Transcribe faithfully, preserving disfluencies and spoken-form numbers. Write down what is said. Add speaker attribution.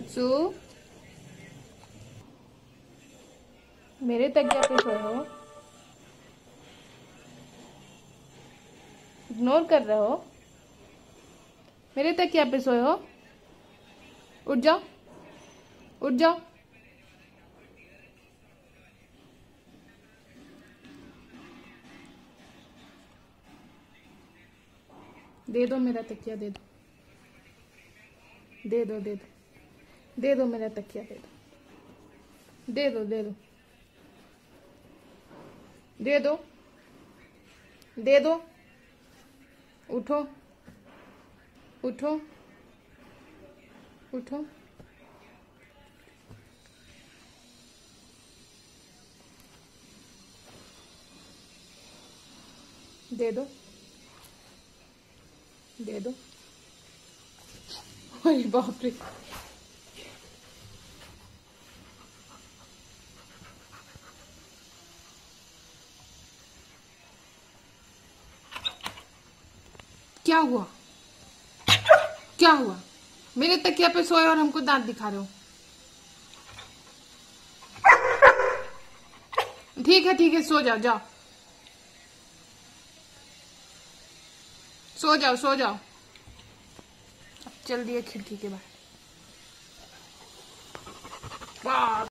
Speaker 1: सु मेरे तकिया पे सोए हो? इग्नोर कर रहे हो? मेरे तकिया पे सोए हो? उठ जाओ, उठ जाओ। दे दो मेरा तकिया, दे दो, दे दो, दे दो, दे दो मेरा तकिया, दे दो, दे दो, दे दो, दे दो, दे दो। उठो, उठो, उठो। दे दो, दे दो। अरे बाप रे। क्या हुआ? क्या हुआ? मेरे तकिया पे सोए और हमको दांत दिखा रहे हो? ठीक है, ठीक है, सो जाओ, जाओ, सो जाओ, सो जाओ। अब चल दिए खिड़की के बाहर। वाह।